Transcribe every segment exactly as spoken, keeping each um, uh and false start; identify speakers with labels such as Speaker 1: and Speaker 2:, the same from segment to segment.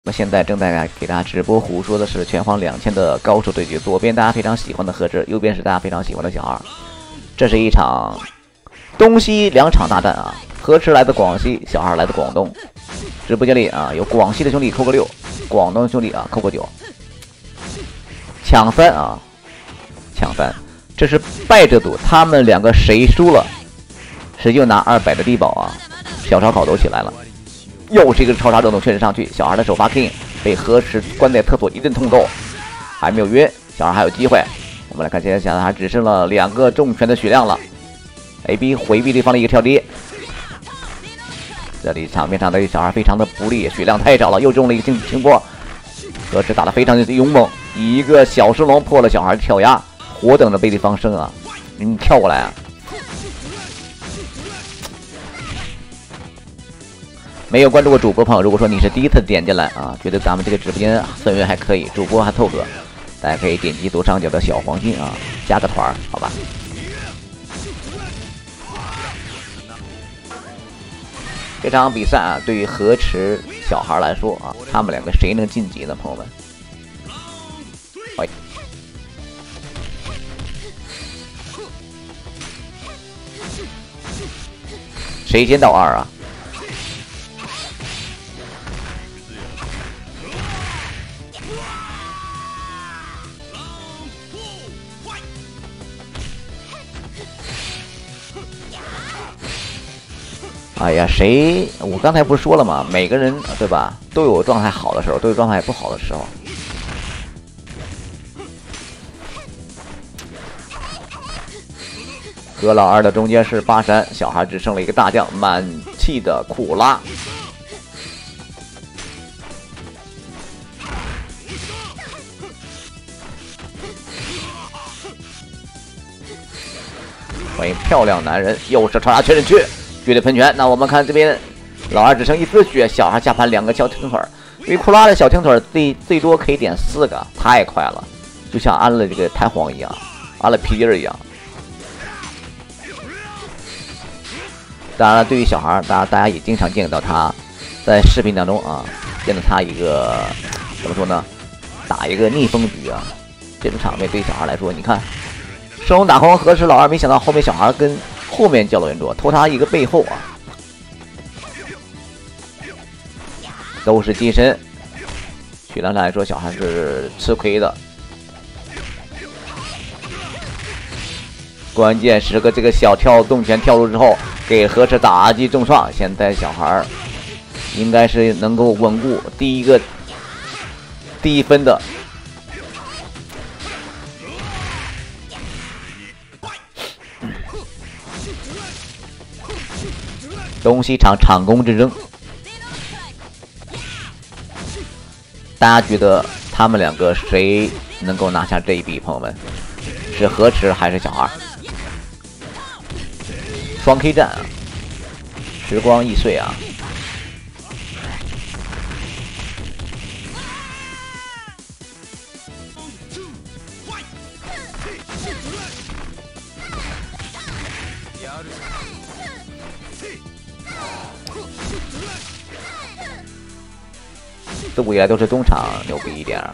Speaker 1: 那么现在正在给大家直播胡说的是拳皇两千的高手对决，左边大家非常喜欢的何志，右边是大家非常喜欢的小二。这是一场东西两场大战啊！何池来自广西，小二来自广东。直播间里啊，有广西的兄弟扣个六，广东兄弟啊扣个九。抢三啊，抢三，这是败者组，他们两个谁输了，谁就拿二百的低保啊！小烧烤都起来了。 又是一个超杀正动确实上去，小孩的首发 king 被何池关在厕所一阵痛揍，还没有晕，小孩还有机会。我们来看，现在小孩只剩了两个重拳的血量了。A B 回避对方的一个跳跌，这里场面上的小孩非常的不利，血量太少了，又中了一个轻轻波。何池打得非常的勇猛，以一个小升龙破了小孩的跳压，活等着被对方升啊！你跳过来啊！ 没有关注过主播朋友，如果说你是第一次点进来啊，觉得咱们这个直播间氛围还可以，主播还凑合，大家可以点击左上角的小黄金啊，加个团儿，好吧？这场比赛啊，对于何池小孩来说啊，他们两个谁能晋级呢？朋友们，喂，谁先到二啊？ 哎呀，谁？我刚才不是说了吗？每个人对吧，都有状态好的时候，都有状态不好的时候。和老二的中间是八山，小孩只剩了一个大将，满气的库拉。欢迎漂亮男人，又是超杀确认区。 绝对喷泉，那我们看这边，老二只剩一丝血，小孩下盘两个小挺腿儿，因为库拉的小挺腿儿最最多可以点四个，太快了，就像安了这个弹簧一样，安了皮筋儿一样。当然了，对于小孩，大家大家也经常见到他，在视频当中啊，见到他一个怎么说呢，打一个逆风局啊，这种场面对于小孩来说，你看，升龙打红何时老二，没想到后面小孩跟。 后面叫了人桌，偷他一个背后啊，都是金身。血量上来说，小孩是吃亏的。关键时刻，这个小跳动拳跳入之后，给何池打击重创。现在小孩应该是能够稳固第一个第一分的。 东西场场攻之争，大家觉得他们两个谁能够拿下这一笔？朋友们，是何池还是小二？双 K 战啊，时光易逝啊！自古以来都是东厂牛逼一点儿，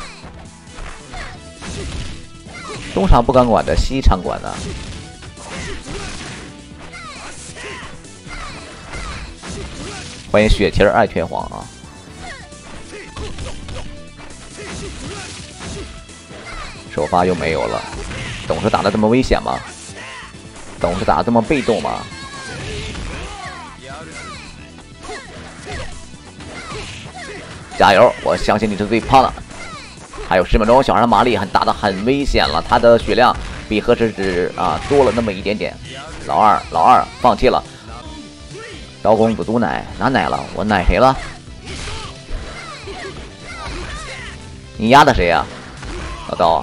Speaker 1: 东厂不敢管的，西厂管的。欢迎雪茄爱拳皇啊！首发又没有了，董事打的这么危险吗？董事打的这么被动吗？ 加油！我相信你是最胖的。还有十秒钟，小孩的马力很大的很危险了，他的血量比何池只啊多了那么一点点。老二，老二放弃了。刀公子毒奶拿奶了，我奶谁了？你压的谁呀、啊？老刀。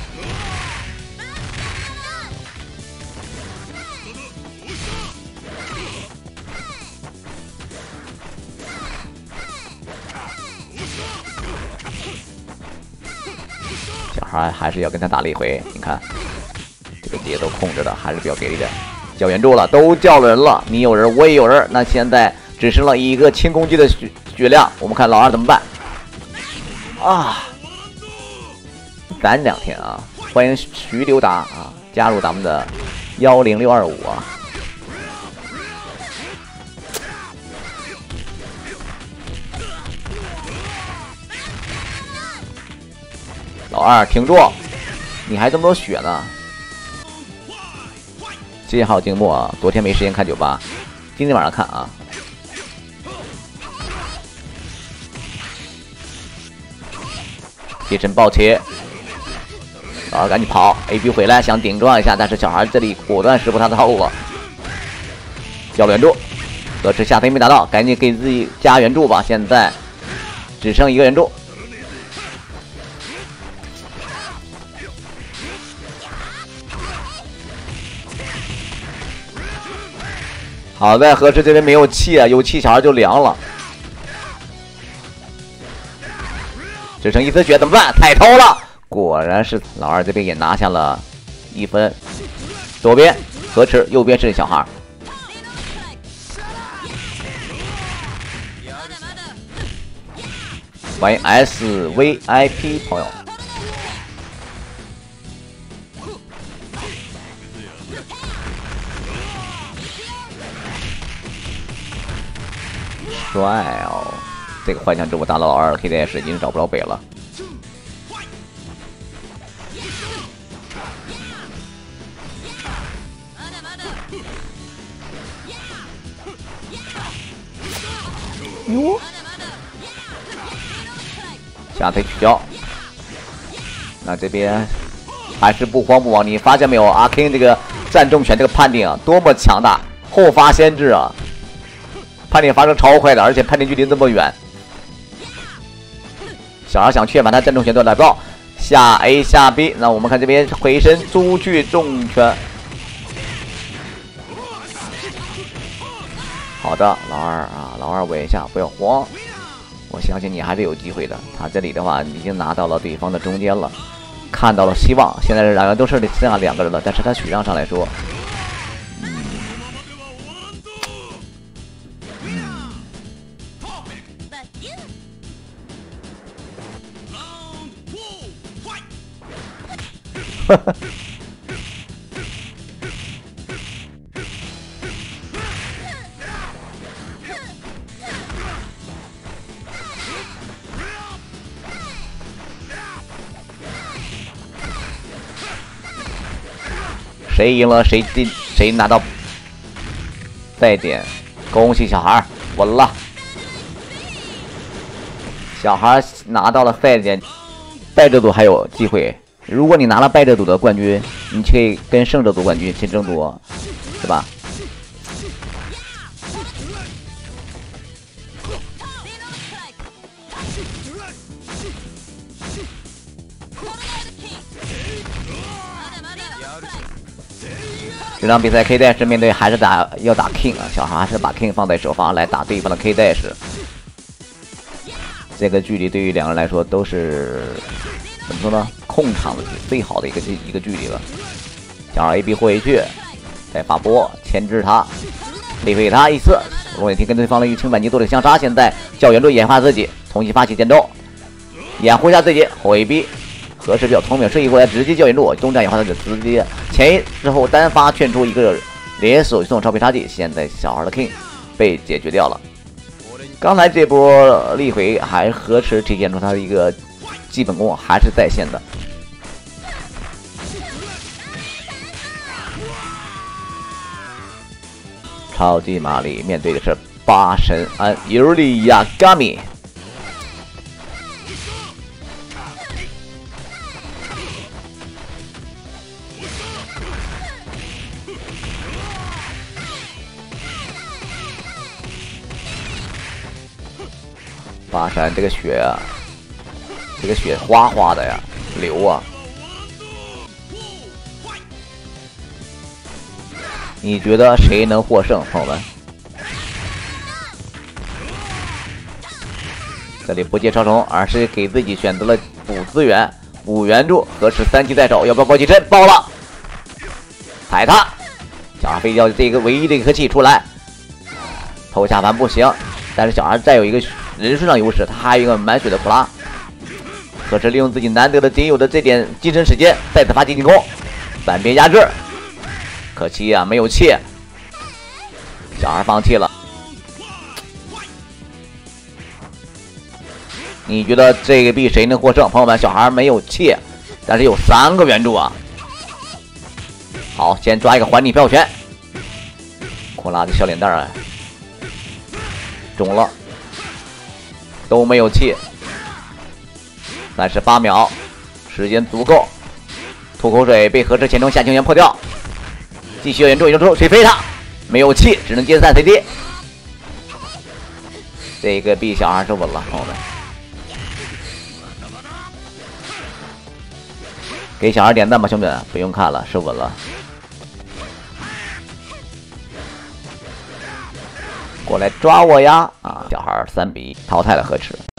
Speaker 1: 还还是要跟他打了一回，你看这个节奏控制的还是比较给力的。叫援助了，都叫人了，你有人我也有人，那现在只剩了一个轻攻击的血血量，我们看老二怎么办？ 啊！攒两天啊！欢迎徐刘达啊，加入咱们的幺零六二五啊！老二挺住，你还这么多血呢！金号静默啊，昨天没时间看酒吧，今天晚上看啊。替身暴切，老二赶紧跑 ，A B 回来想顶撞一下，但是小孩这里果断识破他的套路了。交了援助，可是下飞没打到，赶紧给自己加援助吧，现在只剩一个援助。好在和池这边没有气啊，有气小孩就凉了。只剩一丝血怎么办？太偷了！果然是老二这边也拿下了一分。左边河池，右边是小孩。欢迎 S V I P 朋友。帅哦！这个幻象之物打到老二 K D S 已经找不着北了。哟，下腿取消。那这边还是不慌不忙，你发现没有？阿 King 这个站重拳这个判定啊，多么强大！后发先至啊！判定发生超快的，而且判定距离这么远。小孩想劝反他站重拳都来不到，下 A 下 B。那我们看这边回身出去重拳。好的，老二啊，老二稳一下，不要慌。我相信你还是有机会的。他这里的话已经拿到了对方的中间了，看到了希望。现在两个都是剩下两个人了，但是他血量上来说。谁赢了谁进，谁拿到赛点，恭喜小孩稳了。小孩拿到了赛点，败者组还有机会。如果你拿了败者组的冠军，你可以跟胜者组冠军去争夺，是吧？这场比赛 K Dash 面对还是打要打 King 啊，小孩还是把 King 放在首发来打对方的 K Dash。这个距离对于两个人来说都是怎么说呢？控场的最好的一个一个距离了。小孩 A B 回去，再发波牵制他，理会他一次。罗伟霆跟对方的玉清反击做了相杀，现在教援助演化自己，重新发起战斗，掩护一下自己后 A B。何时比较聪明，瞬移过来直接教援助，中战演化自己直接前一之后单发劝出一个连手送超配杀技，现在小孩的 King 被解决掉了。刚才这波力回还何时体现出他的一个基本功还是在线的。超级玛丽面对的是八神庵尤里亚嘎米。八神这个血啊，这个血哗哗的呀，流啊！你觉得谁能获胜，朋友们？这里不借超虫，而是给自己选择了补资源、补援助，何时三级在手，要不要爆起身？爆了！踩他！小孩非要这个唯一的一颗气出来，偷下盘不行，但是小孩再有一个人数上优势，他还有一个满血的普拉。 何池利用自己难得的仅有的这点精神时间，再次发起进攻，三边压制。可惜啊，没有气，小孩放弃了。你觉得这个币谁能获胜？朋友们，小孩没有气，但是有三个援助啊。好，先抓一个还你票权。库拉的小脸蛋儿啊，中了，都没有气。三十八秒，时间足够。吐口水被何池前冲下清源破掉，继续援助，援助谁飞他？没有气，只能接散 C D。这个 B 小孩是稳了，朋友们。给小孩点赞吧，兄弟，不用看了，是稳了。过来抓我呀！啊，小孩三比一淘汰了何池。